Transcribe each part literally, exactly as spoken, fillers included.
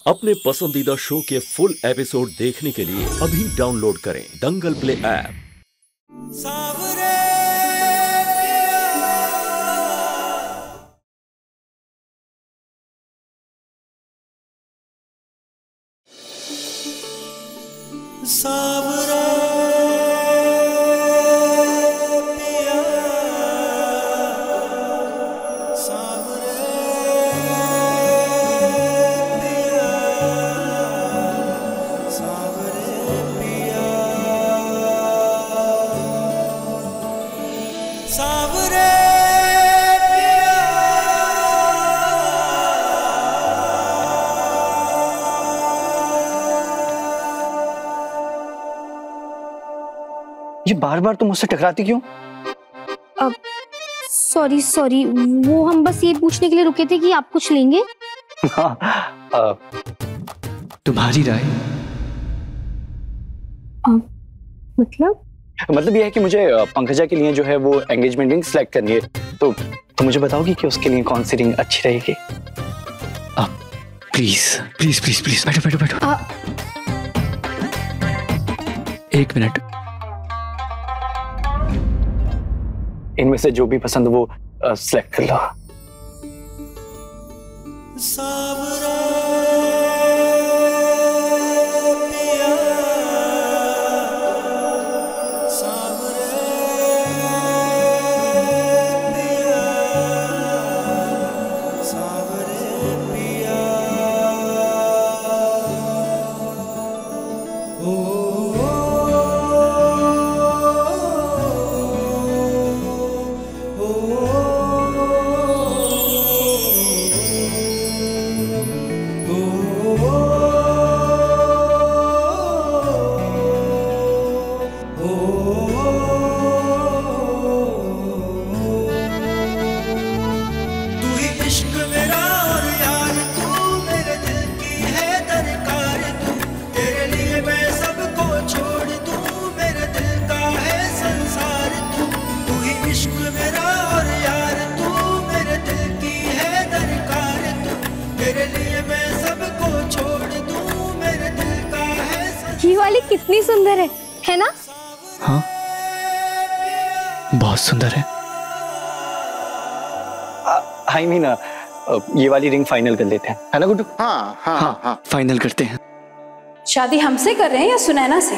अपने पसंदीदा शो के फुल एपिसोड देखने के लिए अभी डाउनलोड करें दंगल प्ले ऐप। सावरे सावरे ये बार बार तुम मुझसे टकराती क्यों? अब सॉरी सॉरी वो हम बस ये पूछने के लिए रुके थे कि आप कुछ लेंगे। हाँ, आ, तुम्हारी राय? मतलब मतलब ये है कि मुझे पंकजा के लिए जो है वो एंगेजमेंट रिंग सिलेक्ट करनी है, तो तो मुझे बताओगी कि उसके लिए कौन सी रिंग अच्छी रहेगी? प्लीज प्लीज प्लीज प्लीज बैठो बैठो बैठो। आ... एक मिनट, इनमें से जो भी पसंद वो सिलेक्ट कर लो। ये वाली कितनी सुंदर है, है ना? हाँ, बहुत सुंदर है। आई मीन ये वाली रिंग फाइनल कर लेते हैं, है ना गुड्डू? हाँ हाँ हाँ, हाँ फाइनल करते हैं। शादी हमसे कर रहे हैं या सुनैना से?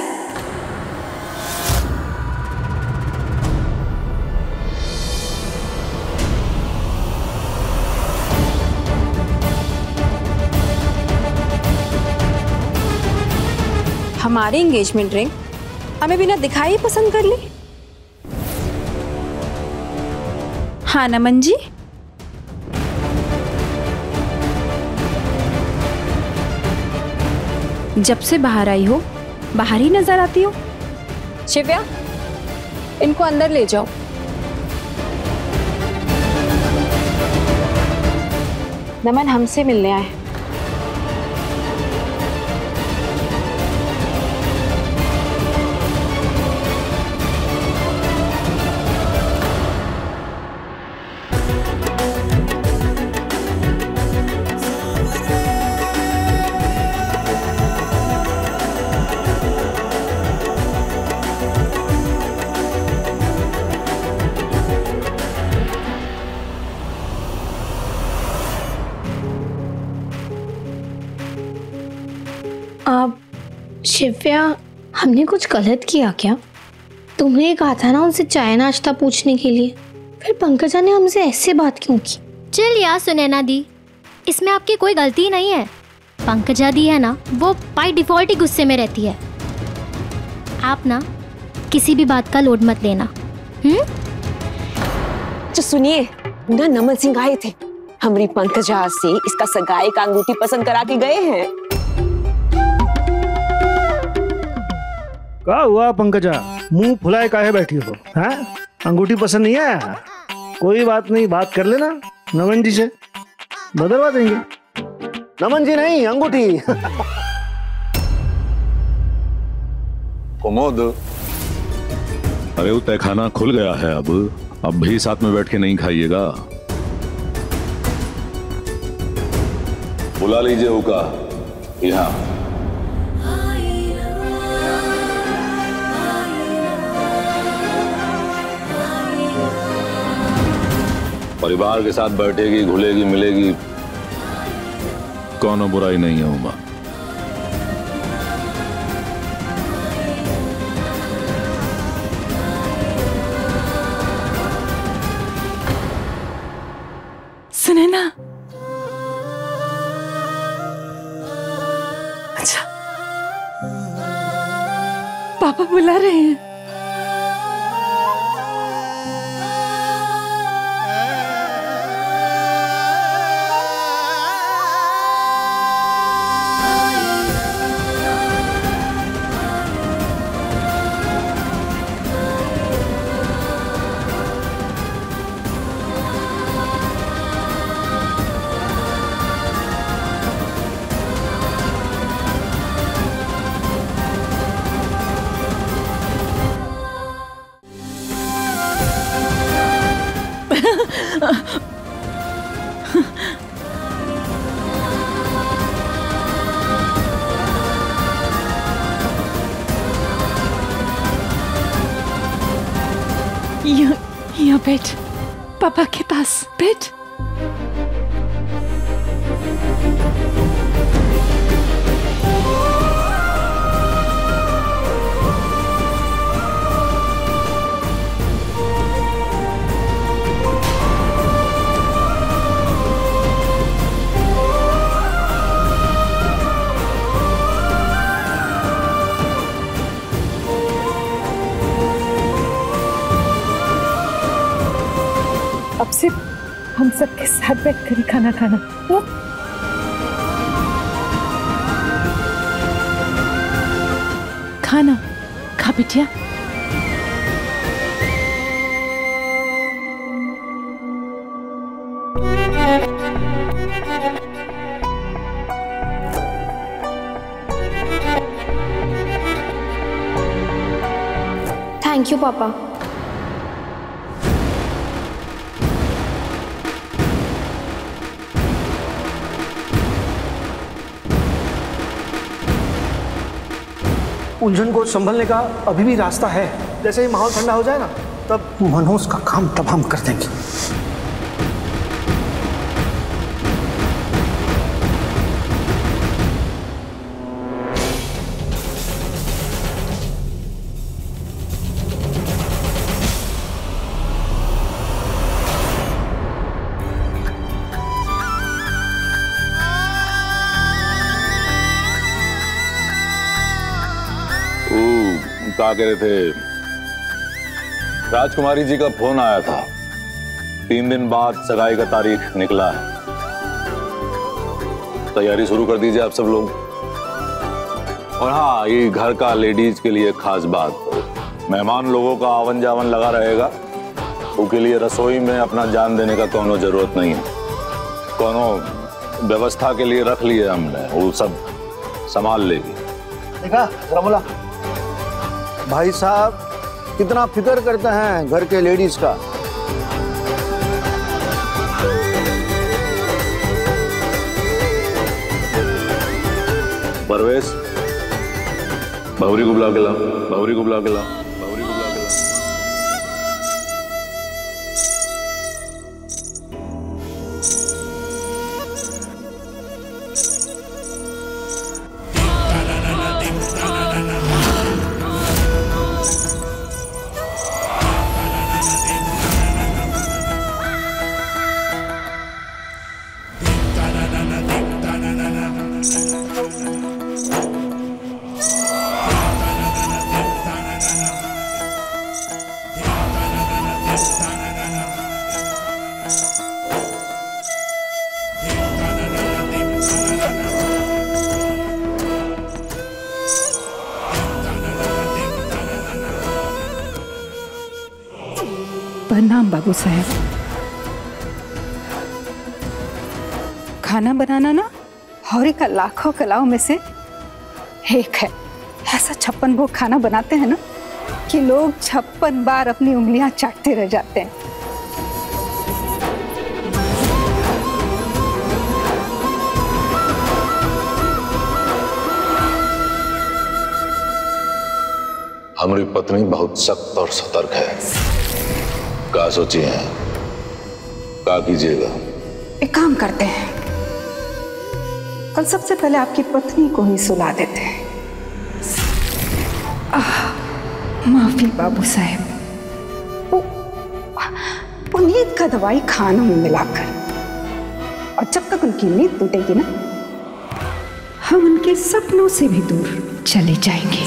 हमारी एंगेजमेंट रिंग हमें बिना दिखाई पसंद कर ली? हाँ नमन जी, जब से बाहर आई हो बाहर ही नजर आती हो। शिव्या, इनको अंदर ले जाओ। नमन हमसे मिलने आए। आप शिव्या, हमने कुछ गलत किया क्या? तुमने कहा था ना उनसे चाय नाश्ता पूछने के लिए, फिर पंकजा ने हमसे ऐसे बात क्यों की? चल यार सुनैना दी, इसमें आपकी कोई गलती नहीं है। पंकजा दी है ना, वो बाय डिफॉल्ट ही गुस्से में रहती है। आप ना किसी भी बात का लोड मत लेना। हम्म तो सुनिए ना, नमन सिंह आए थे, हमारी पंकजा से इसका सगाई का अंगूठी पसंद करा के गए हैं। क्या हुआ पंकजा, मुंह फुलाए काहे बैठी हो? हाँ, अंगूठी पसंद नहीं है? कोई बात नहीं, बात कर लेना नमन जी से, बदलवा देंगे। नमन जी नहीं, अंगूठी। कुमोद, अरे वो तहखाना खुल गया है, अब अब भी साथ में बैठ के नहीं खाइएगा। बुला लीजिए उका। यहाँ परिवार के साथ बैठेगी, घुलेगी, मिलेगी, कौनो बुराई नहीं है उमा। सुने ना, अच्छा पापा बुला रहे हैं। यहाँ यहाँ बैठ, पापा के पास बैठ। अब सिर्फ हम सबके साथ बैठकर खाना खाना। तो? खाना खा बिटिया। थैंक यू पापा। उलझन को संभलने का अभी भी रास्ता है। जैसे ही माहौल ठंडा हो जाए ना, तब मनोज का काम तब हम कर देंगे। क्या कह रहे थे, राजकुमारी जी का फोन आया था। तीन दिन बाद सगाई का तारीख निकला है। तैयारी शुरू कर दीजिए आप सब लोग। और हाँ, ये घर का लेडीज के लिए खास बात, मेहमान लोगों का आवन जावन लगा रहेगा। उनके लिए रसोई में अपना जान देने का कोनो जरूरत नहीं है। कोनो व्यवस्था के लिए रख लिए हमने, वो सब संभाल लेगी। देखा रमोला, भाई साहब कितना फिक्र करते हैं घर के लेडीज का। परवेश, बहुरी को बुला के लाओ, बहुरी को बुला के लाओ, बहुरी को बुला के लाओ। प्रणाम बाबू साहब। खाना बनाना ना हौरी का लाखों कलाओं में से एक है। ऐसा छप्पन भोग खाना बनाते हैं ना कि लोग छप्पन बार अपनी उंगलियां चाटते रह जाते हैं। हमारी पत्नी बहुत सख्त और सतर्क है। क्या सोची है, क्या कीजिएगा? एक काम करते हैं, कल सबसे पहले आपकी पत्नी को ही सुला देते हैं। आह, माफी बाबू साहब, वो, वो नींद का दवाई खानों में मिलाकर, और जब तक उनकी नींद टूटेगी ना, हम उनके सपनों से भी दूर चले जाएंगे।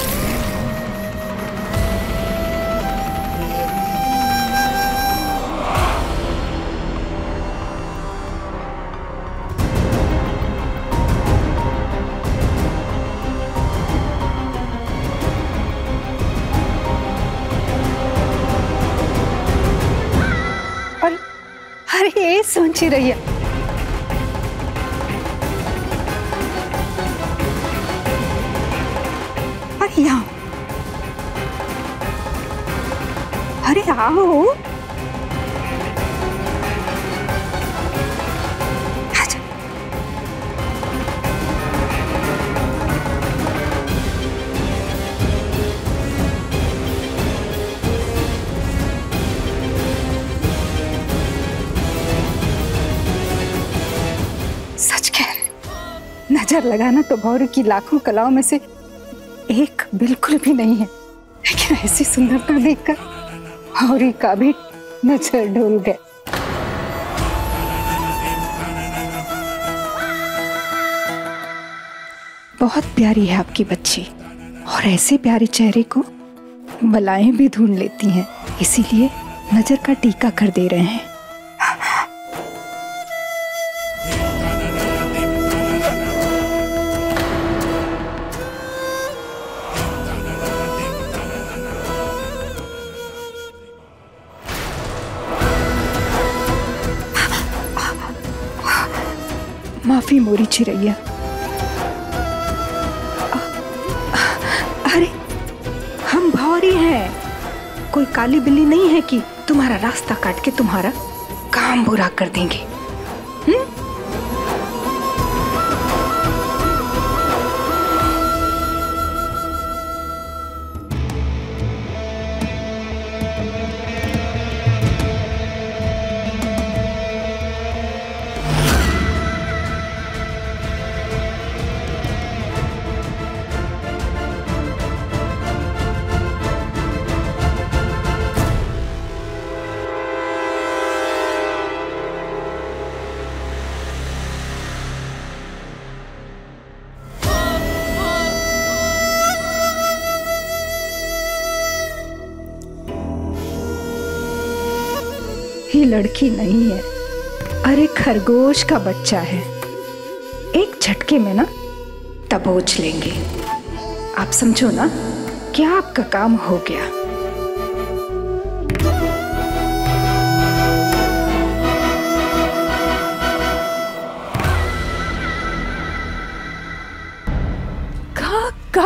और अरे ये सोची रही है, अरे आओ, अरे आओ, आजा। सच कह रहे, नजर लगाना तो भौरी की लाखों कलाओं में से एक बिल्कुल भी नहीं है, लेकिन ऐसी सुंदरता देखकर भौरी का भी नजर डोल गए। बहुत प्यारी है आपकी बच्ची, और ऐसे प्यारे चेहरे को बलाएं भी ढूंढ लेती हैं, इसीलिए नजर का टीका कर दे रहे हैं। माफी मोरी चिरैया। अरे हम भौरी हैं, कोई काली बिल्ली नहीं है कि तुम्हारा रास्ता काट के तुम्हारा काम बुरा कर देंगे। हुँ? ये लड़की नहीं है, अरे खरगोश का बच्चा है, एक झटके में ना दबोच लेंगे। आप समझो ना, क्या आपका काम हो गया। का का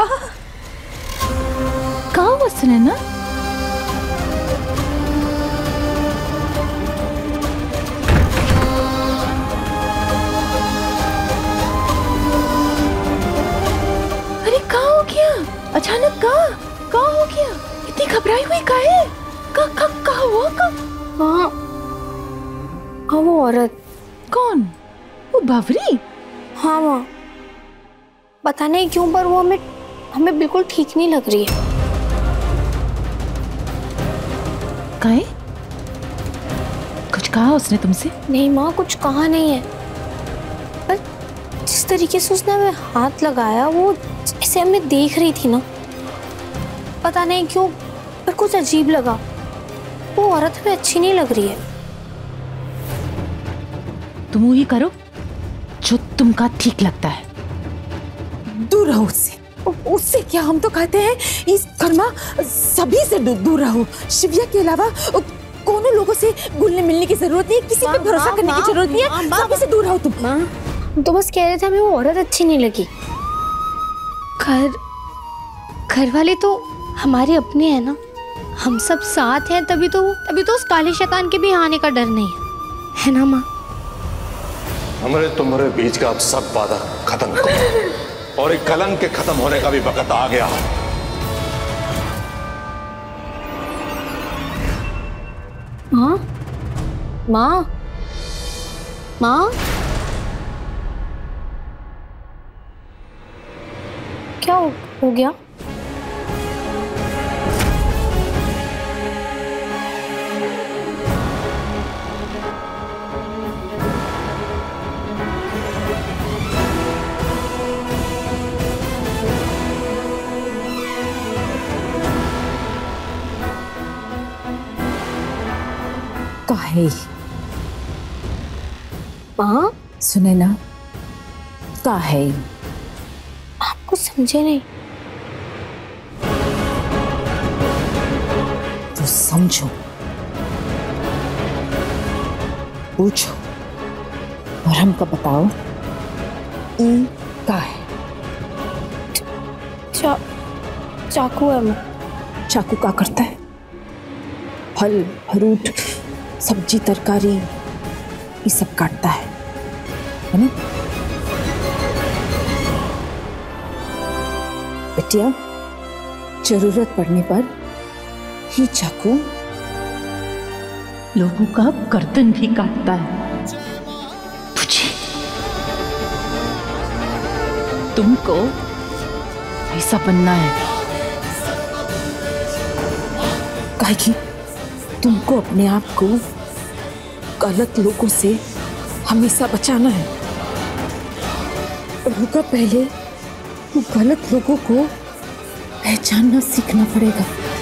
का उसने ना अचानक का का हो गया? इतनी घबराई हुई का है? का का का हुआ का? हाँ हाँ, वो औरत। कौन? वो बावरी? हाँ माँ, पता नहीं क्यों पर वो हमें हमें बिल्कुल ठीक नहीं लग रही है। काहे? कुछ कहा उसने तुमसे? नहीं माँ, कुछ कहा नहीं है, पर जिस तरीके से उसने हमें हाथ लगाया, वो ऐसे हमें देख रही थी ना, पता नहीं क्यों पर कुछ अजीब लगा। वो औरत हमें अच्छी नहीं लग रही है। तुम वही करो जो तुमका ठीक लगता है। दूर रहो उससे। उससे क्या, हम तो कहते हैं इस कर्मा सभी से दूर रहो। शिव्या के अलावा कोनो लोगों से घुलने मिलने की जरूरत नहीं है, किसी पे भरोसा करने की जरूरत नहीं है, सभी से दूर रहो तुम। माँ तो बस कह रहे थे हमें वो औरत अच्छी नहीं लगी। घर घर वाले तो हमारे अपने हैं ना, हम सब साथ हैं, तभी तो तभी तो उस काले शैतान के भी आने का डर नहीं है, है ना माँ? हमारे तुम्हारे बीच का अब सब वादा खत्म करो, और एक कलंक के खत्म होने का भी वक्त आ गया। माँ, माँ, माँ, क्या हो, हो गया? काहे? माँ, सुने ना, काहे? आप कुछ समझे नहीं। तो समझो, पूछो और हमको बताओ ई का है। चा, चाकू है माँ। चाकू का करता है? फल फ्रूट सब्जी तरकारी ये सब काटता है, है ना? बेटिया, जरूरत पड़ने पर ही चाकू लोगों का गर्दन भी काटता है। पूछी, तुमको ऐसा बनना है? काहे कि तुमको अपने आप को गलत लोगों से हमेशा बचाना है। रुका, पहले वो गलत लोगों को पहचानना सीखना पड़ेगा।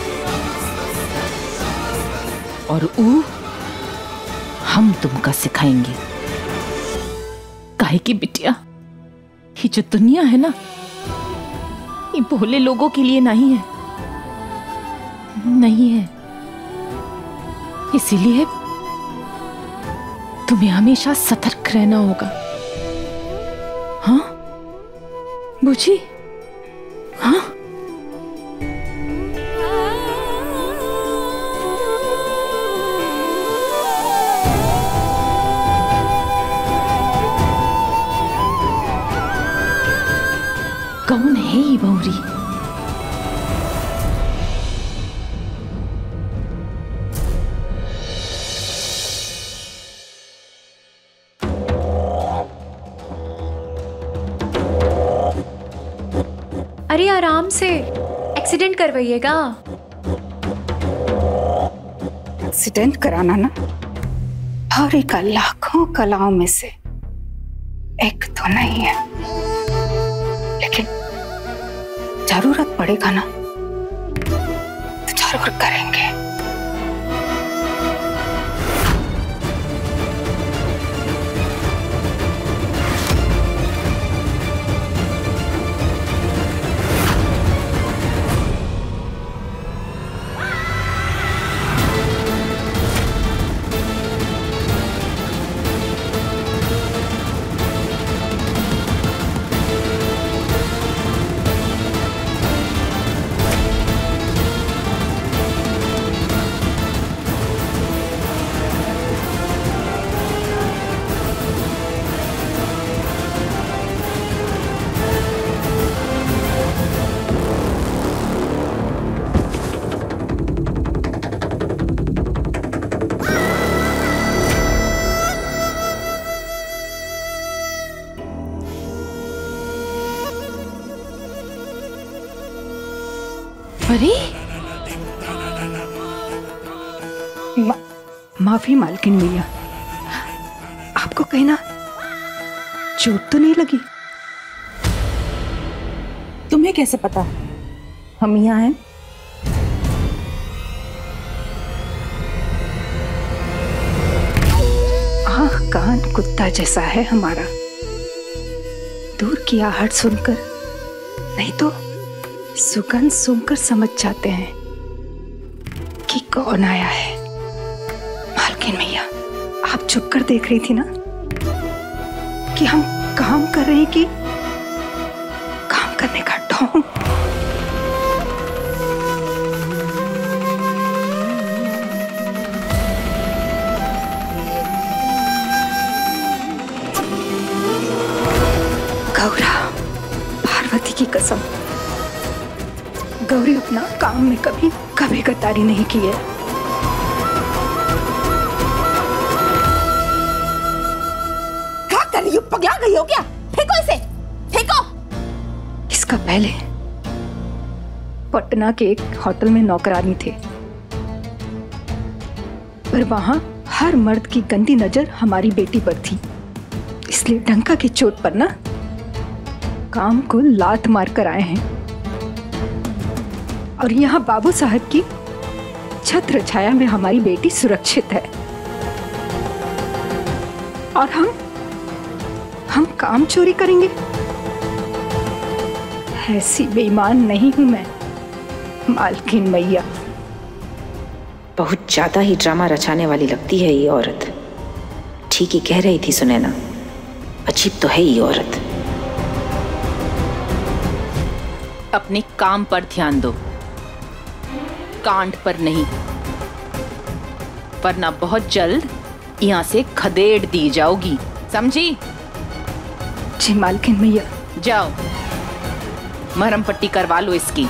और वो हम तुमका सिखाएंगे। काहे की बिटिया, ये जो दुनिया है ना, ये भोले लोगों के लिए नहीं है, नहीं है। इसीलिए तुम्हें हमेशा सतर्क रहना होगा। हाँ बुझी? हाँ। कौन है ये बहुरी? अरे आराम से, एक्सीडेंट करवाइएगा। एक्सीडेंट कराना ना हौरी का लाखों कलाओं में से एक तो नहीं है, लेकिन जरूरत पड़ेगा ना तो जरूर करेंगे। अरे मा, माफी मालकिन भैया, आपको कहीं ना चोट तो नहीं लगी? तुम्हें कैसे पता हम यहाँ हैं? आँख कान कुत्ता जैसा है हमारा, दूर की आहट सुनकर नहीं तो सुगंध सुनकर समझ जाते हैं कि कौन आया है। मालकिन भैया, आप चुप कर देख रही थी ना कि हम काम कर रहे हैं कि काम करने का ढोंग। गौरा, पार्वती की कसम, गौरी अपना काम में कभी कभी गद्दारी नहीं की है। गई हो क्या? फेंको इसे, फेंको। इसका पहले पटना के एक होटल में नौकरानी थे, पर वहां हर मर्द की गंदी नजर हमारी बेटी पर थी, इसलिए डंका की चोट पर ना काम को लात मार कर आए हैं। और यहाँ बाबू साहब की छत्र छाया में हमारी बेटी सुरक्षित है। और हम हम काम चोरी करेंगे? ऐसी बेईमान नहीं हूं मैं मालकिन मैया। बहुत ज्यादा ही ड्रामा रचाने वाली लगती है ये औरत। ठीक ही कह रही थी सुनैना, अजीब तो है ये औरत। अपने काम पर ध्यान दो, कांड पर नहीं, वरना बहुत जल्द यहाँ से खदेड़ दी जाओगी, समझी? जी मालकिन मैया। जाओ मरहम पट्टी करवा लो इसकी।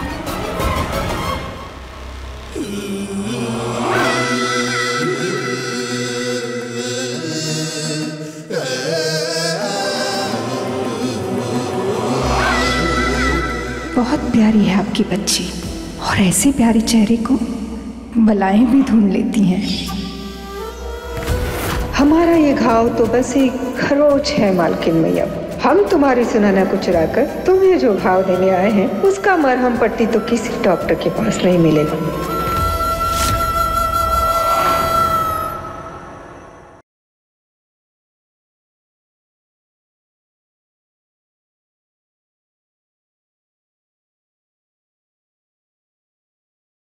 बहुत प्यारी है आपकी बच्ची, और ऐसे प्यारे चेहरे को बलाएं भी ढूंढ लेती हैं। हमारा ये घाव तो बस एक खरोच है मालकिन मैया। हम तुम्हारी सुनैना को चुराकर तुम्हें जो घाव देने आए हैं, उसका मरहम पट्टी तो किसी डॉक्टर के पास नहीं मिलेगा।